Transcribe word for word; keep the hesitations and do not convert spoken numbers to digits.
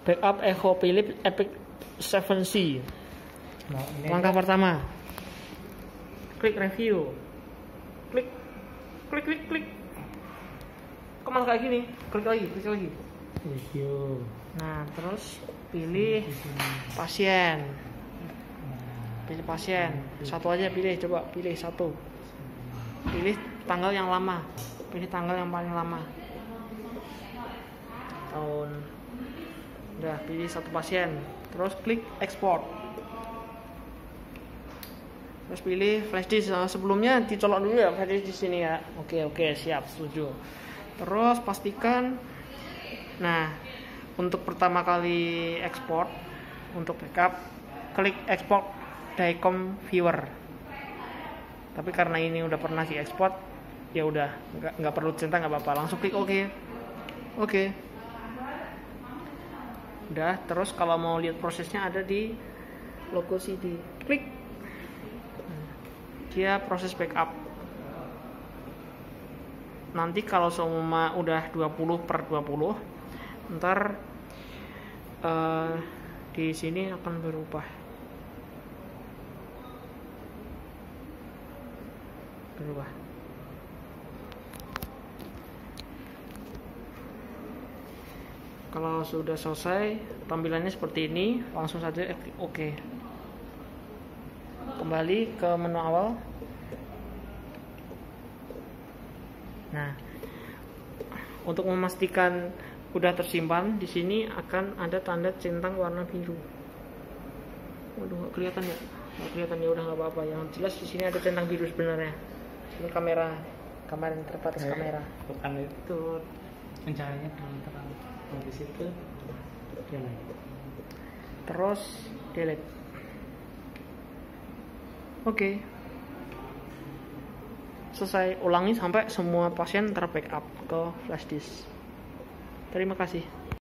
Backup Echo Philips Epic tujuh C. Nah, ini Langkah pertama, klik review, klik, klik, klik, klik. Kemana kayak gini? Klik lagi, klik lagi. review. Nah, terus pilih pasien. Pilih pasien. Satu aja pilih, coba pilih satu. Pilih tanggal yang lama. Pilih tanggal yang paling lama. Tahun. Udah, pilih satu pasien. Terus klik export. Terus pilih flash disk. Nah, sebelumnya dicolok dulu ya flash disk di sini ya. Oke, oke, siap, setuju. Terus pastikan. Nah, untuk pertama kali export, untuk backup, klik export Dicom Viewer. Tapi karena ini udah pernah di export, ya udah nggak nggak perlu centang, nggak apa-apa, langsung klik OK. Oke. Udah, terus kalau mau lihat prosesnya ada di logo C D, klik. Dia proses backup. Nanti kalau semua udah dua puluh per dua puluh, ntar uh, di sini akan berubah. Berubah. Kalau sudah selesai, tampilannya seperti ini, langsung saja klik OK. Kembali ke menu awal. Nah, untuk memastikan udah tersimpan, di sini akan ada tanda centang warna biru. Waduh, nggak kelihatan ya? Nggak kelihatan ya, udah nggak apa-apa. Yang jelas di sini ada centang biru sebenarnya. Ini kamera, kamera terbatas Eh, kamera. Bukan itu pencahayanya terang-terang. Oh, di situ. Delete. Terus delete. Oke. Selesai, ulangi sampai semua pasien terbackup ke flash disk. Terima kasih.